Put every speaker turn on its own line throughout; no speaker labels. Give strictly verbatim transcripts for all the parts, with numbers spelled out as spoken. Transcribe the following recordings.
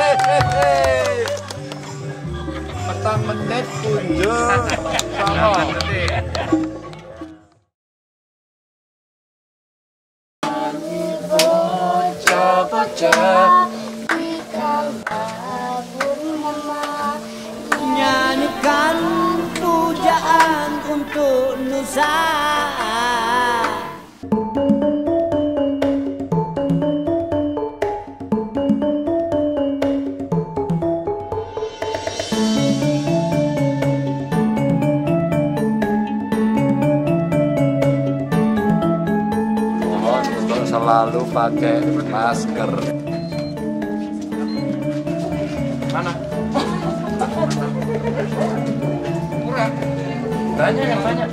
Petang menit kunjung sama. Bocah-bocah
nyanyikan pujaan untuk Nusa.
Mohon untuk selalu pakai masker. Mana? Murah. Banyak yang banyak.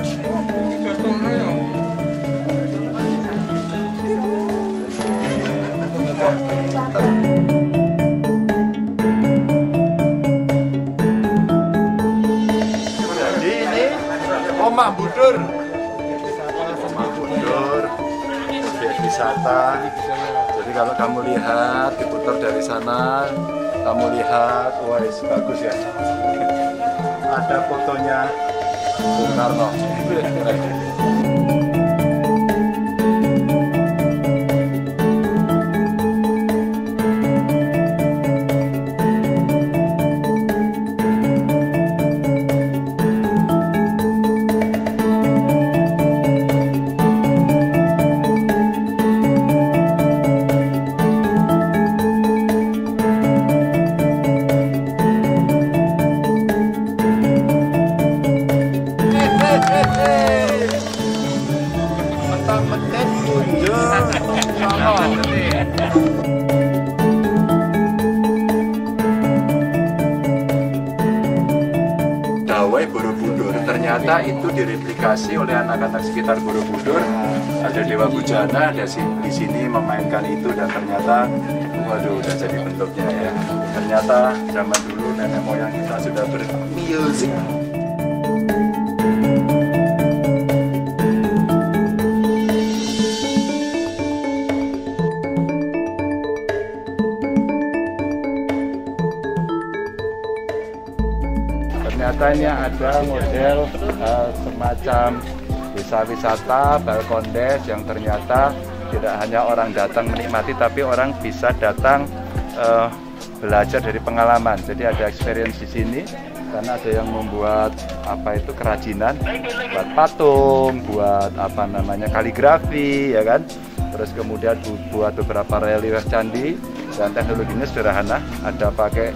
Jadi ini Omah Budur. Omah Budur. Objek wisata. Jadi kalau kamu lihat diputar dari sana, kamu lihat, wah bagus ya. Ada fotonya Bung Karno. Petang menit kunjung sama. Dawai Borobudur ternyata itu direplikasi oleh anak-anak sekitar Borobudur. Ada Dewa Bujana, ada di sini memainkan itu dan ternyata, waduh, udah jadi bentuknya ya. Ternyata zaman dulu nenek moyang kita sudah bermusik. Ternyata ini ada model uh, semacam desa wisata Balkondes yang ternyata tidak hanya orang datang menikmati, tapi orang bisa datang uh, belajar dari pengalaman. Jadi ada experience di sini karena ada yang membuat apa itu kerajinan, buat patung, buat apa namanya kaligrafi, ya kan. Terus kemudian buat beberapa relief candi dan teknologinya sederhana. Ada pakai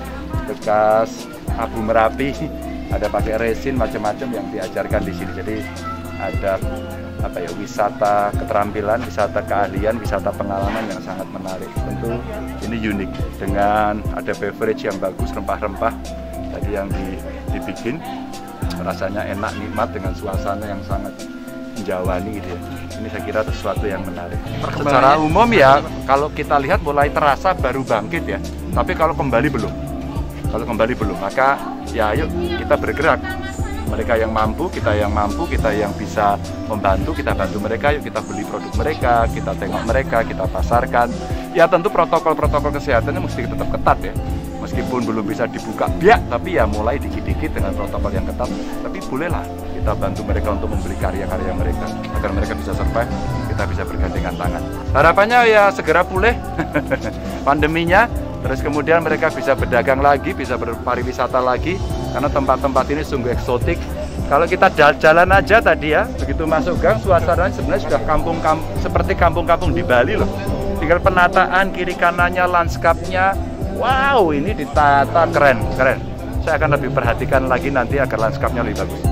bekas abu merapi, ada pakai resin, macam-macam yang diajarkan di sini. Jadi ada apa ya wisata keterampilan, wisata keahlian, wisata pengalaman yang sangat menarik. Tentu ini unik dengan ada beverage yang bagus, rempah-rempah tadi yang di, dibikin rasanya enak, nikmat dengan suasana yang sangat menjawani gitu ya. Ini saya kira sesuatu yang menarik. Secara umum ya kalau kita lihat mulai terasa baru bangkit ya. Tapi kalau kembali belum. Kalau kembali belum, maka ya ayo kita bergerak. Mereka yang mampu, kita yang mampu, kita yang bisa membantu, kita bantu mereka, yuk kita beli produk mereka, kita tengok mereka, kita pasarkan. Ya tentu protokol-protokol kesehatannya mesti tetap ketat ya. Meskipun belum bisa dibuka biak, tapi ya mulai dikit-dikit dengan protokol yang ketat. Tapi bolehlah kita bantu mereka untuk membeli karya-karya mereka, agar mereka bisa survive, kita bisa bergandengan tangan. Harapannya ya segera pulih pandeminya, terus kemudian mereka bisa berdagang lagi, bisa berpariwisata lagi, karena tempat-tempat ini sungguh eksotik. Kalau kita jalan aja tadi ya, begitu masuk gang, suasananya sebenarnya sudah kampung-kampung seperti kampung-kampung di Bali loh. Tinggal penataan kiri kanannya, lanskapnya, wow, ini ditata keren, keren. Saya akan lebih perhatikan lagi nanti agar lanskapnya lebih bagus.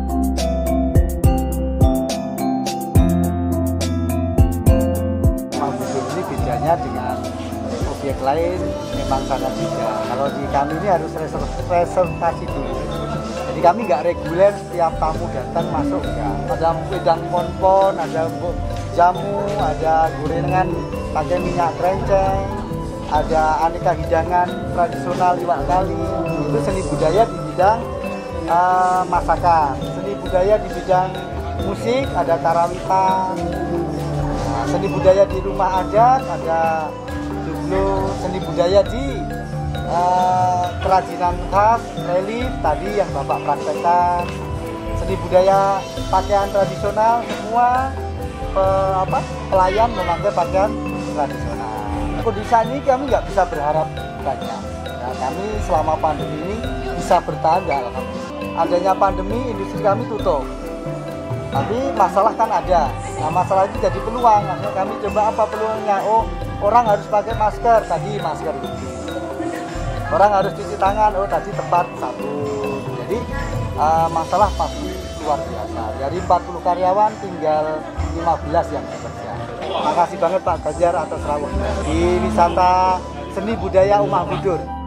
Ini bedanya dengan objek lain memang sangat beda. Kalau di kami ini harus reservasi dulu. Jadi kami nggak reguler setiap tamu datang masuk ya. Ada wedang ponpon, ada jamu, ada gorengan pakai minyak kerenceng, ada aneka hidangan tradisional iwak kali. Itu seni budaya di bidang uh, masakan, seni budaya di bidang musik, ada tarawitan, nah, seni budaya di rumah adat, ada dulu seni budaya di uh, kerajinan khas, relief tadi yang Bapak praktekkan, seni budaya, pakaian tradisional, semua pe, apa, pelayan memakai pakaian tradisional. Kondisi ini kami nggak bisa berharap banyak. Nah, kami selama pandemi ini bisa bertahan ya alhamdulillah. Adanya pandemi, industri kami tutup. Tapi masalah kan ada. Nah, masalah itu jadi peluang. Akhirnya kami coba apa peluangnya? Oh, orang harus pakai masker. Tadi masker itu. Orang harus cuci tangan. Oh, tadi tempat sabun. Jadi uh, masalah pasti luar biasa. Dari empat puluh karyawan tinggal lima belas yang bekerja. Makasih banget Pak Ganjar atas rawuhnya di wisata seni budaya Umah Budur.